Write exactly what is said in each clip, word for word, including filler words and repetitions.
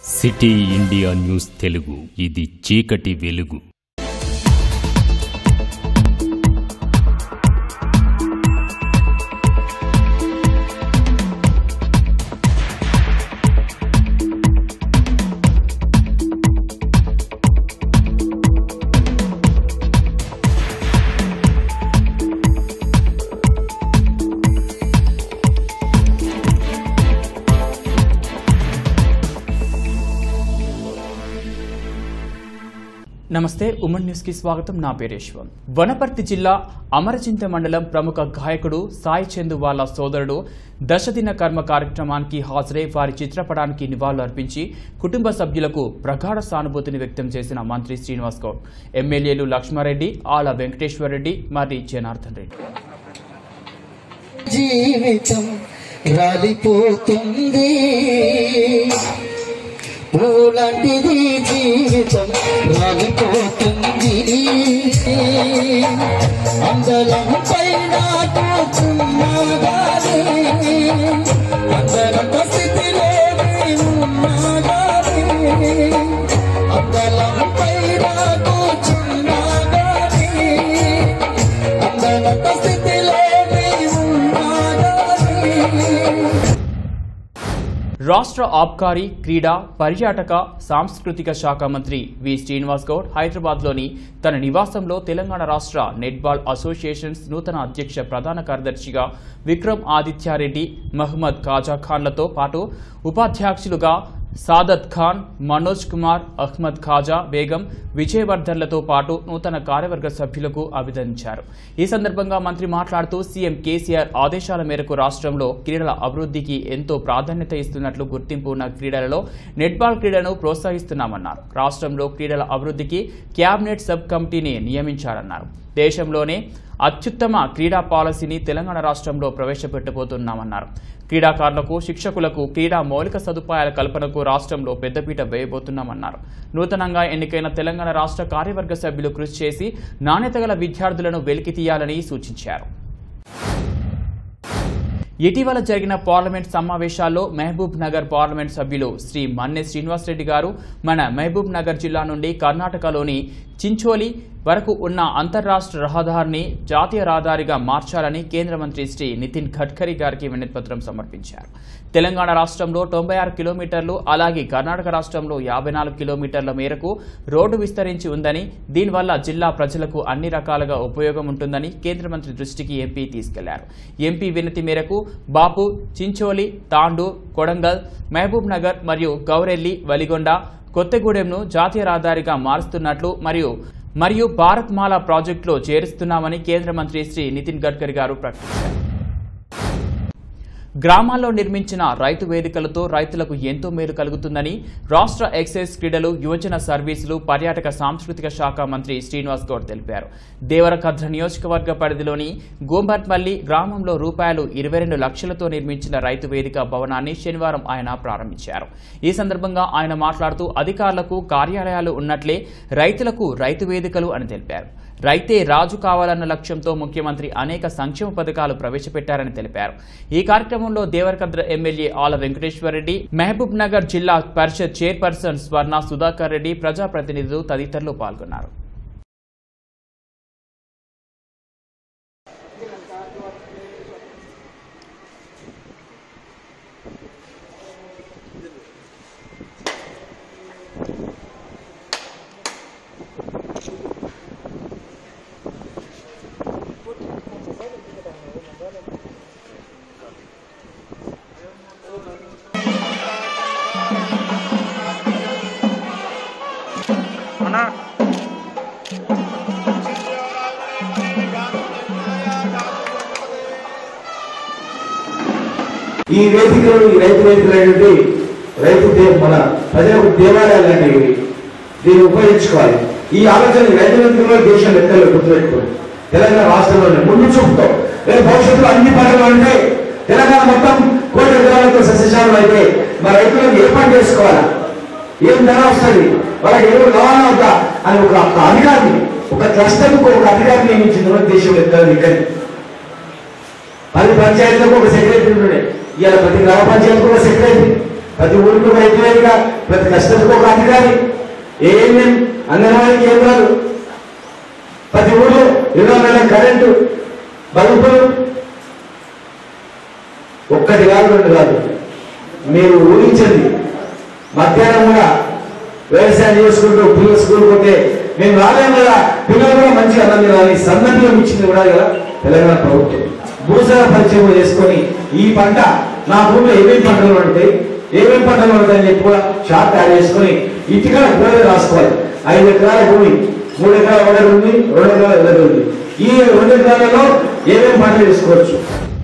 City India news Telugu, ఇది చీకటి వెలుగు. నమస్తే, ఉమన్ న్యూస్ కి స్వాగతం. నా పేరు యశ్వంత్. వనపర్తి జిల్లా అమరచింత మండలం ప్రముఖ గాయకుడు సాయి చందు వాళ్ళ సోదరుడు దశదిన కర్మ కార్యక్రమానికి హాజరై వారి చిత్రపటానికి నివాళులు అర్పించి కుటుంబ సభ్యులకు ప్రగాఢ సానుభూతిని వ్యక్తం చేసిన మంత్రి శ్రీనివాస్ గౌడ్, ఎమ్మెల్యేలు లక్ష్మారెడ్డి, ఆల వెంకటేశ్వర్ రెడ్డి, మరి జనార్దన్ రెడ్డి. జీవితం రాలిపోతుంది, పూలంటిది జీవితం రాలిపోతుంది, అందరం పైన కూర్చున్నాగానే అందరం స్థితిలో ఉన్నాగానే అందరం పైన కూర్చున్నాగానే అందరం స్థితిలో రాష్ట్ర ఆబ్కారీ, క్రీడా, పర్యాటక, సాంస్కృతిక శాఖ మంత్రి వి శ్రీనివాస్ గౌడ్ హైదరాబాద్లోని తన నివాసంలో తెలంగాణ రాష్ట్ర నెట్బాల్ అసోసియేషన్స్ నూతన అధ్యక్ష ప్రధాన కార్యదర్శిగా విక్రమ్ ఆదిత్యారెడ్డి, మహ్మద్ ఖాజా ఖాన్లతో పాటు ఉపాధ్యక్షులుగా సాదత్ ఖాన్, మనోజ్ కుమార్, అహ్మద్ ఖాజా బేగం, విజయవర్ధన్లతో పాటు నూతన కార్యవర్గ సభ్యులకు అభినందించారు. ఈ సందర్భంగా మంత్రి మాట్లాడుతూ సీఎం కేసీఆర్ ఆదేశాల మేరకు రాష్ట్రంలో క్రీడల అభివృద్ధికి ఎంతో ప్రాధాన్యత ఇస్తున్నట్లు గుర్తింపు ఉన్న క్రీడలలో నెట్బాల్ క్రీడను ప్రోత్సహిస్తున్నామన్నారు. రాష్ట్రంలో క్రీడల అభివృద్ధికి క్యాబినెట్ సబ్ కమిటీని నియమించారన్నారు. దేశంలోనే అత్యుత్తమ క్రీడా పాలసీని తెలంగాణ రాష్ట్రంలో ప్రవేశపెట్టబోతున్నామన్నారు. క్రీడాకారులకు, శిక్షకులకు క్రీడా మౌలిక సదుపాయాల కల్పనకు రాష్ట్రంలో పెద్దపీట వేయబోతున్నామన్నారు. నూతనంగా ఎన్నికైన తెలంగాణ రాష్ట్ర కార్యవర్గ సభ్యులు కృషి చేసి నాణ్యత గల విద్యార్థులను వెలికితీయాలని సూచించారు. ఇటీవల జరిగిన పార్లమెంట్ సమావేశాల్లో మహబూబ్ నగర్ పార్లమెంట్ సభ్యులు శ్రీ మన్నె శ్రీనివాసరెడ్డి గారు మన మహబూబ్ నగర్ జిల్లా నుండి కర్ణాటకలోని చించోలి వరకు ఉన్న అంతర్రాష్ట్ర రహదారిని జాతీయ రహదారిగా మార్చాలని కేంద్ర మంత్రి శ్రీ నితిన్ గడ్కరీ గారికి వినతిపత్రం సమర్పించారు. తెలంగాణ రాష్ట్రంలో తొంభై ఆరు కిలోమీటర్లు, అలాగే కర్ణాటక రాష్ట్రంలో యాభై నాలుగు కిలోమీటర్ల మేరకు రోడ్డు విస్తరించి ఉందని, దీనివల్ల జిల్లా ప్రజలకు అన్ని రకాలుగా ఉపయోగం ఉంటుందని కేంద్ర మంత్రి దృష్టికి ఎంపీ తీసుకెళ్లారు. ఎంపీ వినతి మేరకు బాపు, చించోలి, తాండూర్, కొడంగల్, మహబూబ్ నగర్ మరియు గౌరెల్లి, వలిగొండ, కొత్తగూడెంను జాతీయ రహదారిగా మారుస్తున్నట్లు మరియు మరియు భారత్ మాలా ప్రాజెక్టులో చేరుస్తున్నామని కేంద్ర మంత్రి శ్రీ నితిన్ గడ్కరీ గారు ప్రకటించారు. గ్రామాల్లో నిర్మించిన రైతు వేదికలతో రైతులకు ఎంతో మేలు కలుగుతుందని రాష్ట్ర ఎక్సైజ్, క్రీడలు, యువజన సర్వీసులు, పర్యాటక సాంస్కృతిక శాఖ మంత్రి శ్రీనివాస్ గౌడ్ తెలిపారు. దేవరకద్ర నియోజకవర్గ పరిధిలోని గోంబట్మల్లి గ్రామంలో రూపాయలు ఇరవై రెండు లక్షలతో నిర్మించిన రైతు వేదిక భవనాన్ని శనివారం ఆయన ప్రారంభించారు. ఈ సందర్భంగా ఆయన మాట్లాడుతూ అధికారులకు కార్యాలయాలు ఉన్నట్లే రైతులకు రైతు వేదికలు అని తెలిపారు. రైతే రాజు కావాలన్న లక్ష్యంతో ముఖ్యమంత్రి అనేక సంక్షేమ పథకాలు ప్రవేశపెట్టారని తెలిపారు. ఈ కార్యక్రమంలో దేవరకద్ర ఎమ్మెల్యే ఆల వెంకటేశ్వర్ రెడ్డి, మహబూబ్ నగర్ జిల్లా పరిషత్ చైర్పర్సన్ స్వర్ణ సుధాకర్ రెడ్డి, ప్రజాప్రతినిధులు తదితరులు పాల్గొన్నారు. ఈ వేదికలు, ఈ రైతు వేదికలు అనేవి రైతు మన ప్రజలకు దేవాలయాలు అనేవి, దీన్ని ఉపయోగించుకోవాలి. ఈ ఆలోచన రైతు వేదికలో దేశం లెక్కలు గుర్తుపెట్టుకోండి. తెలంగాణ రాష్ట్రంలోనే ముందు చూపుతాం. రేపు భవిష్యత్తులో అన్ని పనులు అంటే తెలంగాణ మొత్తం కోటి ఎకరాలతో సస్యశాలం అయితే మా రైతులకు ఏ పని చేసుకోవాలా, ఏం ధర వస్తుంది, వాళ్ళకి ఎరువులు రవాణా అవుతా అని ఒక అధికారిని, ఒక క్లస్టర్కు ఒక అధికారిని నియమించిన దేశం లెక్కలు ఇక్కడ పది పంచాయతీలకు ఒక సెక్రటరీ ఉండే, ఇవాళ ప్రతి గ్రామ పంచాయతీకి ఒక సెక్రటరీ, ప్రతి ఊరికి ఒక రైతు వేదిక, ప్రతి కష్టకు ఒక అధికారి, ఏఎన్ఎం, అంగన్వాడీ కేంద్రాలు, ప్రతి ఊళ్ళో ఇరవై నెలల కరెంటు, బల్బులు, ఒక్కటి కాదు రెండు కాదు. మీరు ఊహించండి, మధ్యాహ్నం కూడా వ్యవసాయం చేసుకుంటూ పిల్లలు స్కూల్ పోతే మేము రాలేము కదా, పిల్లలు కూడా మంచిగా అన్నం తినాలి సన్నబియ్యం ఇచ్చింది కూడా కదా తెలంగాణ ప్రభుత్వం. భూసార పరిచయం చేసుకొని ఈ పంట నా భూమిలో ఏమేమి పంటలు ఉంటాయి, ఏమేమి పంటలు ఉంటాయని చెప్పి కూడా షార్ట్ యాడ్ చేసుకొని ఇటుకల గోడ రాసుకోవాలి. ఐదు ఎకరాల భూమి, మూడు ఎకరాల వడలు ఉంది, రెండు ఎకరాల ఎదరు ఉంది. ఈ రెండు ఎకరాలలో ఏమేమి పంటలు వేసుకోవచ్చు.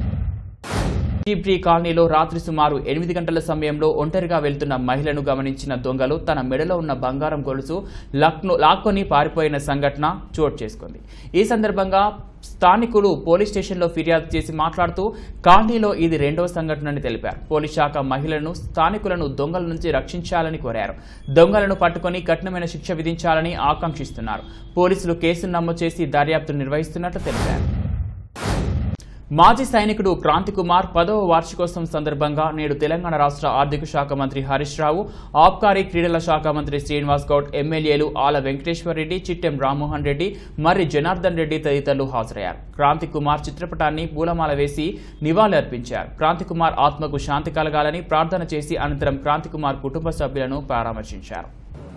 టీ కాలనీలో రాత్రి సుమారు ఎనిమిది గంటల సమయంలో ఒంటరిగా వెళ్తున్న మహిళను గమనించిన దొంగలు తన మెడలో ఉన్న బంగారం గొలుసు లాక్కొని పారిపోయిన సంఘటన చోటు చేసుకుంది. ఈ సందర్భంగా స్థానికులు పోలీస్ స్టేషన్లో ఫిర్యాదు చేసి మాట్లాడుతూ కాలనీలో ఇది రెండవ సంఘటనని తెలిపారు. పోలీస్ శాఖ మహిళలను స్థానికులను దొంగల నుంచి రక్షించాలని కోరారు. దొంగలను పట్టుకుని కఠినమైన శిక్ష విధించాలని ఆకాంక్షిస్తున్నారు. పోలీసులు కేసును నమోదు చేసి దర్యాప్తు నిర్వహిస్తున్నట్లు తెలిపారు. మాజీ సైనికుడు క్రాంతి కుమార్ పదవ వార్షికోత్సవం సందర్భంగా నేడు తెలంగాణ రాష్ట్ర ఆర్థిక శాఖ మంత్రి హరీష్ రావు, ఆబ్కారీ క్రీడల శాఖ మంత్రి శ్రీనివాస్ గౌడ్, ఎమ్మెల్యేలు ఆల వెంకటేశ్వర్ రెడ్డి, చిట్టెం రామ్మోహన్ రెడ్డి, మర్రి జనార్దన్ రెడ్డి తదితరులు హాజరయ్యారు. క్రాంతి కుమార్ చిత్రపటాన్ని పూలమాల వేసి నివాళులర్పించారు. క్రాంతి కుమార్ ఆత్మకు శాంతి కలగాలని ప్రార్థన చేసి అనంతరం క్రాంతి కుమార్ కుటుంబ సభ్యులను పరామర్శించారు.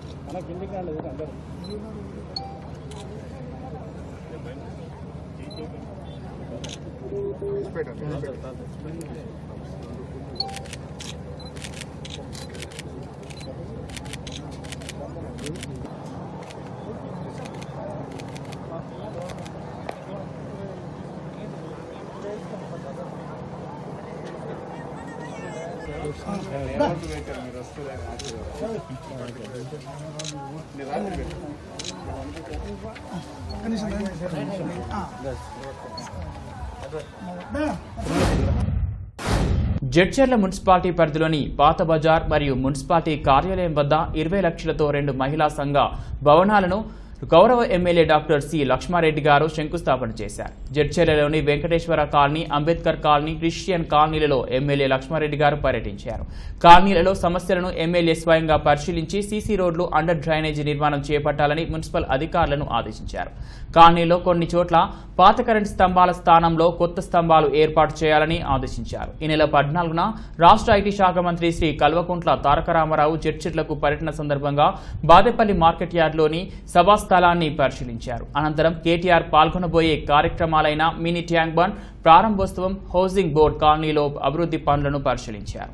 జడ్చర్ల మున్సిపాలిటీ పరిధిలోని పాత బజార్ మరియు మున్సిపాలిటీ కార్యాలయం వద్ద ఇరవై లక్షలతో రెండు మహిళా సంఘ భవనాలను గౌరవ ఎమ్మెల్యే డాక్టర్ సి లక్ష్మారెడ్డి గారు శంకుస్థాపన చేశారు. జడ్చర్లలోని Venkateswara colony, Ambedkar colony, Christian కాలనీలలో ఎమ్మెల్యే లక్ష్మారెడ్డి గారు పర్యటించారు. కాలనీలలో సమస్యలను ఎమ్మెల్యే స్వయంగా పరిశీలించి సీసీ రోడ్లు, అండర్ డ్రైనేజీ నిర్మాణం చేపట్టాలని మున్సిపల్ అధికారులను ఆదేశించారు. కాలనీలో కొన్ని చోట్ల పాత కరెంటు స్తంభాల స్థానంలో కొత్త స్తంభాలు ఏర్పాటు చేయాలని ఆదేశించారు. ఈ నెల పద్నాలుగున రాష్ట్ర ఐటీ శాఖ మంత్రి శ్రీ కల్వకుంట్ల తారక రామారావు జడ్చర్లకు పర్యటన సందర్భంగా బాదేపల్లి మార్కెట్ యార్డ్లోని సభా స్థలాన్ని పరిశీలించారు. అనంతరం కేటీఆర్ పాల్గొనబోయే కార్యక్రమాలైన మినీ ట్యాంక్ బండ్ ప్రారంభోత్సవం, హౌసింగ్ బోర్డు కాలనీలో అభివృద్ధి పనులను పరిశీలించారు.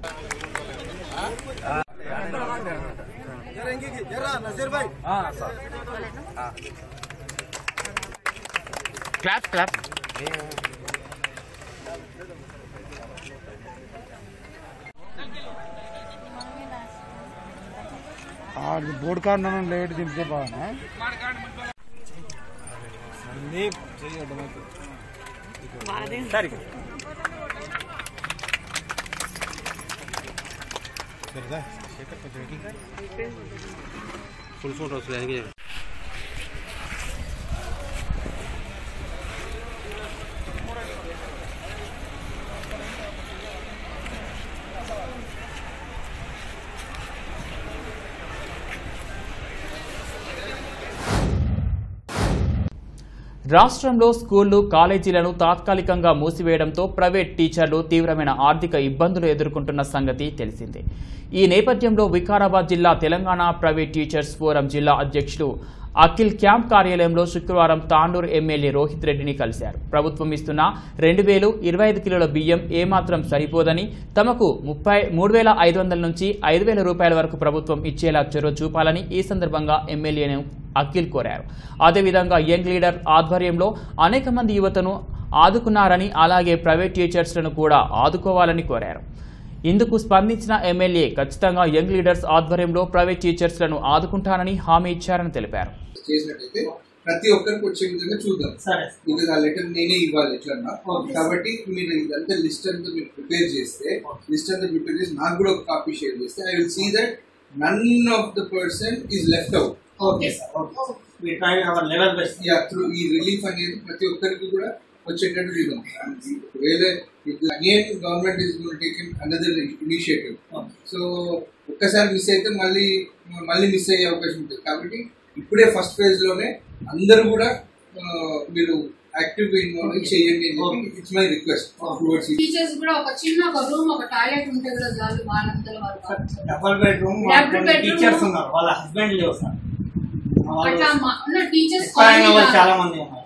క్లాప్ క్లాప్ बोर्ड कार्ड ना लेट दिंपे बागा फुल फोटोस रहेंगे. రాష్ట్రంలో స్కూళ్లు, కాలేజీలను తాత్కాలికంగా మూసివేయడంతో ప్రైవేట్ టీచర్లు తీవ్రమైన ఆర్థిక ఇబ్బందులు ఎదుర్కొంటున్న సంగతి తెలిసిందే. ఈ నేపథ్యంలో వికారాబాద్ జిల్లా తెలంగాణ ప్రైవేట్ టీచర్స్ ఫోరం జిల్లా అధ్యక్షులు అఖిల్ క్యాంప్ కార్యాలయంలో శుక్రవారం తాండూరు ఎమ్మెల్యే రోహిత్ రెడ్డిని కలిశారు. ప్రభుత్వం ఇస్తున్న రెండు వేలు ఇరవై ఐదు కిలోల బియ్యం ఏమాత్రం సరిపోదని, తమకు ముప్పై మూడు వేల ఐదు వందల నుంచి ఐదు వేల రూపాయల వరకు ప్రభుత్వం ఇచ్చేలా చొరవ చూపాలని ఈ సందర్భంగా ఎమ్మెల్యేను అఖిల్ కోరారు. అదేవిధంగా యంగ్ లీడర్ ఆధ్వర్యంలో అనేక మంది యువతను ఆదుకున్నారని, అలాగే ప్రైవేట్ టీచర్స్లను కూడా ఆదుకోవాలని కోరారు. ఇందుకు స్పందించిన ఎమ్మెల్యే ఖచ్చితంగా యంగ్ లీడర్స్ ఆధ్వర్యంలో ప్రైవేట్ టీచర్స్లను ఆదుకుంటానని హామీ ఇచ్చారని తెలిపారు. చేసినట్టయితే ప్రతి ఒక్కరికి వచ్చే విధంగా చూద్దాం. బికాజ్ ఆ లెటర్ నేనే ఇవ్వాలి ఎట్లన్నా. కాబట్టి మీరు ఇదంతా లిస్ట్ అంతా మీరు ప్రిపేర్ చేస్తే, లిస్ట్ అంతా ప్రిపేర్ చేసి నాకు కూడా ఒక కాపీ షేర్ చేస్తే, I will see that none of the person is left out. Okay sir, ఈ రిలీఫ్ అనేది ప్రతి ఒక్కరికి కూడా వచ్చేటట్టు చూద్దాం. ఒకవేళ again government is taking another initiative. So ఒక్కసారి మిస్ అయితే మళ్ళీ మళ్ళీ మిస్ అయ్యే అవకాశం ఉంటుంది. కాబట్టి ఇప్పుడే ఫస్ట్ ఫేజ్ లోనే అందరూ కూడా మీరు యాక్టివ్ గా ఇన్వాల్వ్ చేయండి. It's my request. టీచర్స్ కూడా ఒక చిన్న ఒక రూమ్ ఒక టాయిలెట్ ఉంటే కూడా చాలు. వాళ్ళంతా డబుల్ బెడ్రూమ్ టీచర్స్ ఉన్నారు, వాళ్ళ హస్బెండ్ వస్తారు. అట్లా ఉన్న టీచర్స్ చాలా మంది ఉన్నారు.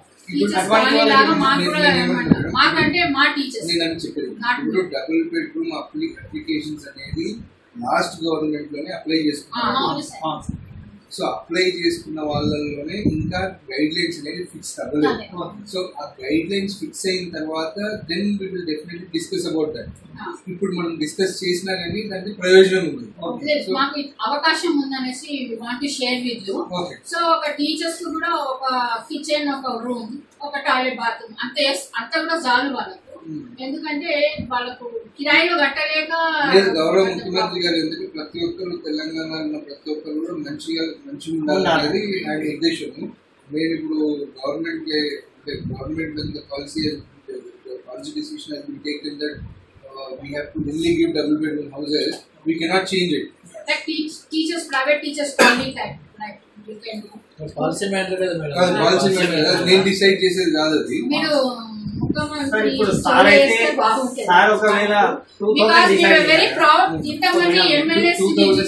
మాకంటే మా టీచర్స్ నేను చెప్పేది ఇప్పుడు డబుల్ బెడ్రూమ్ అప్లికేషన్స్ అనేది లాస్ట్ గవర్నమెంట్ లోనే అప్లై చేసుకున్నారు. సో అప్లై చేసుకున్న వాళ్ళలోనే ఇంకా గైడ్ లైన్స్ అనేది ఫిక్స్ అవ్వలేదు. సో ఆ గైడ్ లైన్స్ ఫిక్స్ అయిన తర్వాత then we will definitely discuss about that. ఇప్పుడు మనం డిస్కస్ చేసినా కానీ దానికి ప్రయోజనం ఉంది. మాకు అవకాశం ఉందనేసి want to share with you. So ఒక టీచర్స్ కూడా ఒక కిచెన్, ఒక రూమ్, ఒక టాయిలెట్, బాత్రూమ్ అంతే అంతా కూడా చాలు వాళ్ళకు. ఎందుకంటే వాళ్ళకు కిరాయిలు కట్టలేక గౌరవ ముఖ్యమంత్రి గారు ఎందుకు ప్రతి ఒక్కరు తెలంగాణ ఉన్న ప్రతి ఒక్కరు కూడా మంచిగా మంచిగా ఉండాలనేది ఆయన ఉద్దేశం. నేను ఇప్పుడు government government policy policy decision has been taken that uh, we have to only give double bedroom houses. We cannot change it. Like teach, teachers, private teachers only type like you can do. Policy matter policy matter నేను decide చేసేది కాదు అది. మీరు ఇప్పుడు sir అయితే sir ఒకవేళ two thousand decide very proud ఇంతమంది MLAs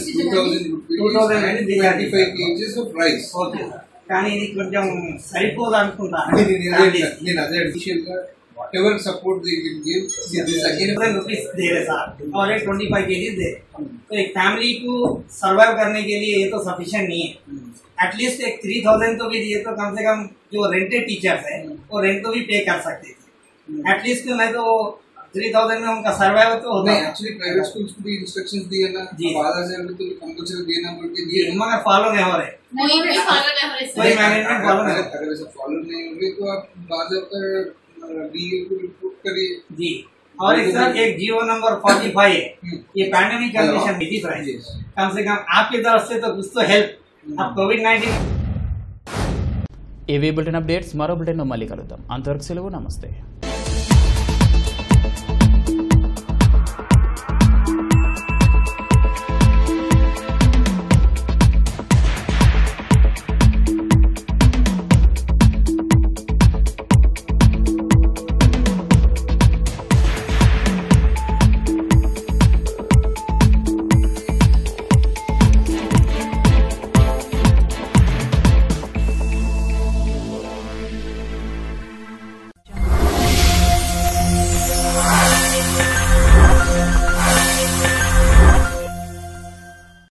thirty five KGs of rice. Okay sir, కానీ ఇది కొంచెం సరిపోదు అనుకుంటా. నేను అదే అడిషనల్ గా whatever support they will give, this is again rupees दे रहे साहब और एक ट्वेंटी फाइव के जी दे. तो एक फैमिली को सर्वाइव करने के लिए ये तो सफिशिएंट नहीं है. एटलीस्ट एक थ्री थाउजेंड तो भी दिए तो कम से कम जो रेंटेड टीचर्स है वो रेंट तो भी पे कर सकते थे. एटलीस्ट नहीं तो थ्री थाउजेंड में उनका सर्वाइव तो होता है. एक्चुअली प्राइवेट स्कूल्स को भी इंस्ट्रक्शंस दिए ना, बारह हजार तो कंपल्सरी देना बोल के दिए, मगर फॉलो नहीं हो रहे. नहीं भी फॉलो नहीं हो रहे. कोई मैनेजमेंट फॉलो नहीं. अगर ऐसा फॉलो नहीं हो रहे तो आप बाद में डीए को रिपोर्ट करिए जी. और एक सर एक जियो नंबर फोर्टी फाइव है, ये पैंडेमिक कंडीशन में दिख रहा है. कम से कम आपकी तरफ से तो कुछ तो हेल्प. अब कोविड नाइन्टीन ఏవీ బులెటిన్ అప్డేట్స్ మరో బులెటిన్లో మళ్ళీ కలుద్దాం. అంతవరకు సెలవు, నమస్తే.